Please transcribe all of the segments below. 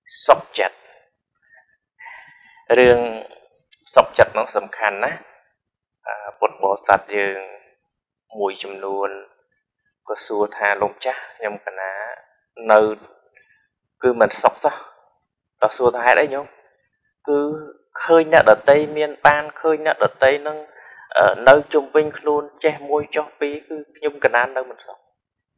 subject រឿងsubject នោះសំខាន់ណាពុទ្ធបរិស័ទយើងមួយចំនួនក៏សួរថាលោកចាស់ខ្ញុំកណានៅគឺមិនសុខសោះដល់សួរថាហេតុអីញោមគឺឃើញអ្នកដតីមានបានឃើញអ្នកដតីនឹងនៅជុំវិញខ្លួនចេះមួយចុះពីរគឺខ្ញុំកណានៅមិនសុខ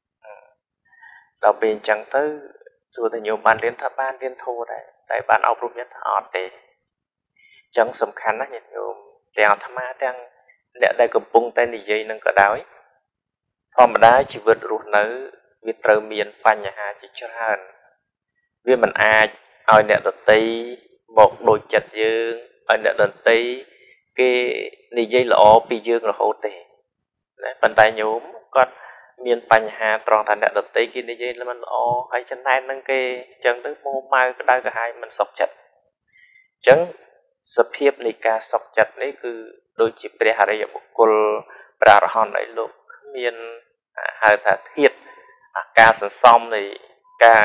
ដល់ពេលអញ្ចឹងទៅសួរថាញោមបានរៀនថាបានរៀនធូរដែរតែបានអប់រំយ៉ាងថាអត់ទេអញ្ចឹងសំខាន់ណាស់ញាតិញោមទាំងអាត្មាទាំងអ្នកដែលកំពុងតែនិយាយនឹងក៏ដោយធម្មតាជីវិតរស់នៅវាត្រូវមានបញ្ហាជាច្រើនវាមិនអាចឲ្យអ្នកដតីមកដូចចិត្តយើងឲ្យអ្នកដតីគេនិយាយល្អពីយើងរហូតទេណាប៉ុន្តែញោមគាត់មានបញ្ហាត្រង់ថាអ្នកដតីគេនិយាយមិនល្អហើយចំណែននឹងគេអញ្ចឹងទៅម៉ូម៉ៅក្តៅក្រហាយមិនសុខចិត្តអញ្ចឹងសភាពនៃការសុខចិត្តនេះគឺដូចជាព្រះអរិយបុគ្គលព្រះអរហន្តអីលោកមានហៅថាធាតុការសន្សំនៃការ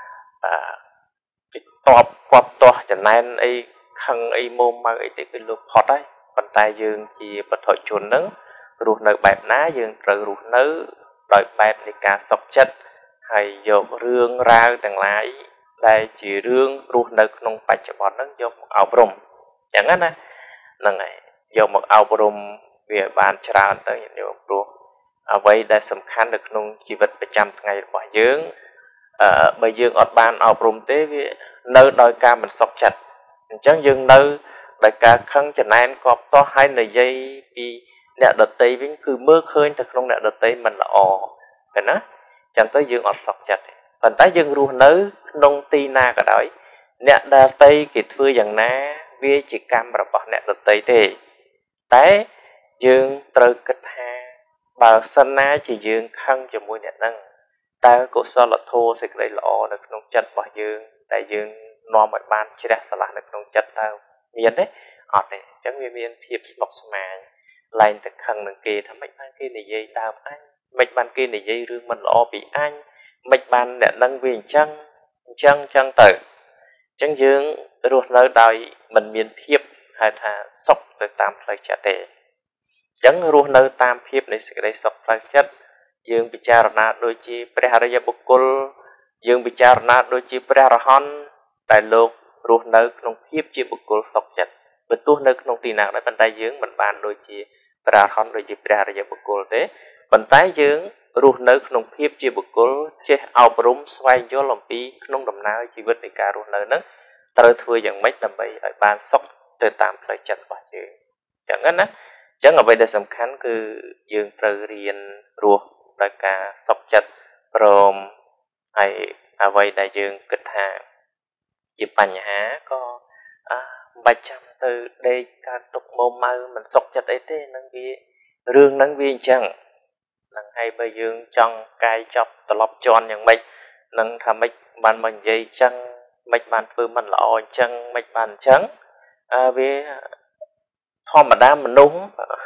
ចិត្តតបគាត់ទាស់ចំណែនអីខឹងអីម៉ូម៉ៅអីទេគឺលោកផុតហើយប៉ុន្តែយើងជាបុថុជននឹងរស់នៅបែបណាយើងត្រូវរស់នៅដោយបែបនៃការសុខចិត្តហើយយករឿងរ៉ាវទាំងឡាយដែលជារឿងរស់នៅក្នុងបច្ចុប្បន្នហ្នឹងយកមកអប់រំអញ្ចឹងណាហ្នឹងហើយយកមកអប់រំវាបានច្រើនទៅញាតិញោមព្រោះអ្វីដែលសំខាន់នៅក្នុងជីវិតប្រចាំថ្ងៃរបស់យើងបើយើងអត់បានអប់រំទេវានៅដោយការមិនសុខចិត្តអញ្ចឹងយើងនៅដោយការខឹងចំណែនគប់តោះហើយនិយាយពីអ្នកដតីវិញគឺមើលឃើញទៅក្នុងអ្នកដតីមិនល្អឃើញណាចឹងទៅយើងអត់សុខចិត្តទេប៉ុន្តែយើងរស់នៅក្នុងទីណាក៏ដោយអ្នកដតីគេធ្វើយ៉ាងណាវាជាកម្មរបស់អ្នកដតីទេតែយើងត្រូវគិតថាបើសិនណាជាយើងខឹងជាមួយអ្នកហ្នឹងតើកុសលធម៌សេចក្តីល្អនៅក្នុងចិត្តរបស់យើងតែយើងនាំឲ្យបានជ្រះស្រឡះនៅក្នុងចិត្តតើមានទេអត់ទេអញ្ចឹងវាមានភាពស្មុគស្មាញឡើងតែខឹងនឹងគេថាមិនបានគេនិយាយដើមអញមិនបានគេនិយាយរឿងមិនល្អពីអញមិនបានអ្នកនឹងវាអញ្ចឹងទៅអញ្ចឹងយើងរស់នៅដោយមិនមានភាពហៅថាសុខទៅតាមផ្លូវចិត្តទេអញ្ចឹងរស់នៅតាមភាពនៃសេចក្តីសុខផ្លូវចិត្តយើងពិចារណាដូចជាព្រះអរិយបុគ្គលយើងពិចារណាដូចជាព្រះអរហន្តតែលោករស់នៅក្នុងភាពជាបុគ្គលសុខចិត្តបើទោះនៅក្នុងទីណាដែរប៉ុន្តែយើងមិនបានដូចជាព្រះអរហន្តដូចជាព្រះអរិយបុគ្គលទេប៉ុន្តែយើងរស់នៅក្នុងភាពជាបុគ្គលចេះអប់រំស្វែងយល់អំពីក្នុងដំណើរជីវិតនៃការរស់នៅហ្នឹងត្រូវធ្វើយ៉ាងម៉េចដើម្បីឲ្យបានសុខទៅតាមផ្លូវចិត្តរបស់យើងអញ្ចឹងណាអញ្ចឹងអ្វីដែលសំខាន់គឺយើងត្រូវរៀនរស់ដោយការសុខចិត្តព្រមហើយអ្វីដែលយើងគិតថាជាបញ្ហាក៏មិនបាច់ចាំទៅដេកកើតទុកម៉ូម៉ៅមិនសុខចិត្តអីទេនឹងវារឿងហ្នឹងវាអញ្ចឹងនឹងហើយបើយើងចង់កាយចប់ត្រឡប់ជន់យ៉ាងម៉េចនឹងថាម៉េចបានមកនិយាយអញ្ចឹងមិនបានធ្វើមិនល្អអញ្ចឹងមិនបានអញ្ចឹងវាធម្មតាមនុស្ស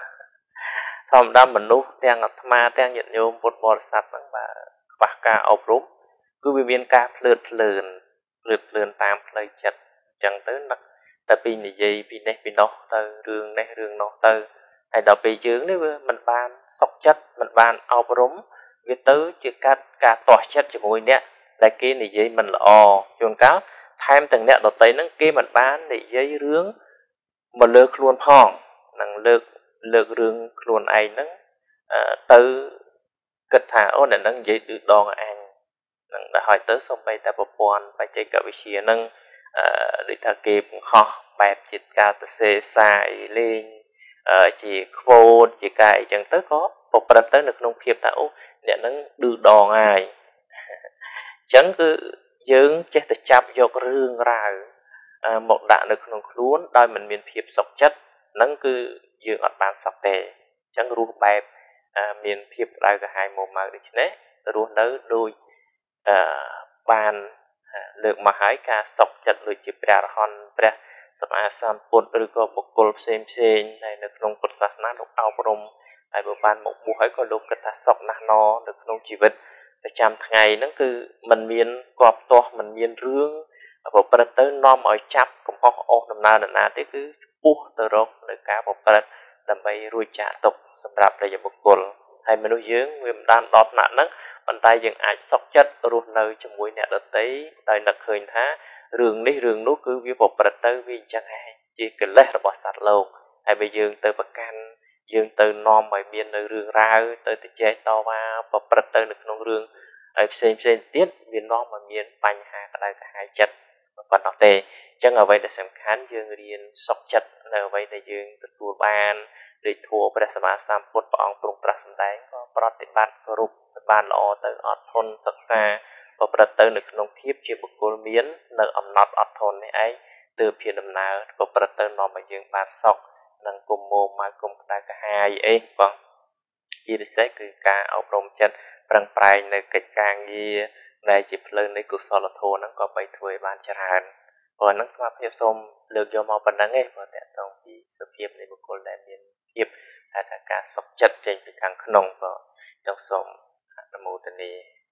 ទាំងអាត្មាទាំងញាតិញោមពុទ្ធបរិស័ទហ្នឹងបាទខ្វះការអប់រំគឺវាមានការភ្លើតភ្លើនតាមផ្លូវចិត្តអញ្ចឹងទៅនឹកតែពីនិយាយពីនេះពីនោះទៅរឿងនេះរឿងនោះទៅហើយដល់ពេលយើងនេះវាមិនបានសុខចិត្តមិនបានអប់រំវាទៅជាការទាស់ចិត្តជាមួយអ្នកដែលគេនិយាយមិនល្អជួនកាលថែមទាំងអ្នកដទៃហ្នឹងគេមិនបាននិយាយរឿងមកលើខ្លួនផងនឹងលើករឿងខ្លួនឯងហ្នឹងទៅគិតថាអូអ្នកហ្នឹងនិយាយឌឺដងអញនឹងដល់ហើយទៅសំបីតែប្រព័ន្ធបច្ចេកវិទ្យាហ្នឹងដូចថាគេបង្ហោះបែបជាការសរសេរសារលេងជាខ្វូតជាការអីចឹងទៅក៏ប្រព្រឹត្តទៅនៅក្នុងភាពថាអូអ្នកហ្នឹងឌឺដងហើយអញ្ចឹងគឺយើងចេះតែចាប់យករឿងរ៉ាវមកដាក់នៅក្នុងខ្លួនដោយមិនមានភាពសុខចិត្តហ្នឹងគឺយើងអត់បានសុខទេអញ្ចឹងរស់បែបមានភាពក្តៅក្រហាយមួម៉ៅដូច្នេះរស់នៅដូចបានលើកមកហើយការសុខចិត្តដូចជាព្រះអរហន្តព្រះសម្មាសម្ពុទ្ធឬក៏បុគ្គលផ្សេងហើយនៅក្នុងពុទ្ធសាសនាលោកអប់រំហើយបើបានមកបួសហើយក៏លោកគិតថាសុខណាស់ណនៅក្នុងជីវិតប្រចាំថ្ងៃហ្នឹងគឺมันមានគប់ទាស់มันមានរឿង bộ bật tới nom ở chắp cũng có ô nằm nào nằm nào thế cứ buộc từ rốt nơi cả bộ bật làm bay ruồi trả tục sầm rạp là một cột hay mình nuôi dưỡng nguyên đan đọt nạn nấc bàn tay dừng ai sóc chất ruột nơi trong mũi nẹt đợt tế tay nặc khơi thá rừng ní rừng nút cứ với bộ bật tới vì chẳng hay chỉ cần lấy là bỏ sạt lâu hay bây giờ từ bậc can dương từ nom mày miên nơi rừng ra tới từ che to và bộ bật tới được nông rừng ai xem tiết miền nom mà miền bành hà cái này hai chất còn nó tê chẳng ở vậy là xem khán dương riêng sọc chất ở vậy là dương từ tua ban để thuaประสมาสัมพุทธព្រះអង្គទ្រង់ត្រាស់សម្ដែងក៏ប្រតិបត្តិរូបបានល្អទៅអត់ធន់សិក្សាក៏ប្រព្រឹត្តទៅនៅក្នុងភាពជាបុគ្គលមាននៅអំណត់អត់ធន់នេះឯងទើបជាដំណើរក៏ប្រព្រឹត្តទៅនាំឲ្យយើងបានសុខនិងគុំមោមកគុំក្តៅកាហាយអីបងជាពិសេសគឺការអប់រំចិត្តប្រឹងប្រែងនៅកិច្ចការងារដែលជាផ្លូវនៃកុសលធម៌ហ្នឹងក៏បីធ្វើឲ្យបានច្រើនព្រោះហ្នឹងស្មារតីសូមលើកយកមកប៉ុណ្្នឹងឯងព្រោះតើតងពីសុភាពនៃបុគ្គលដែលមានភាពថាការសុខចិត្តចេញពីខាងក្នុងក៏ចង់សូមអនុមោទនា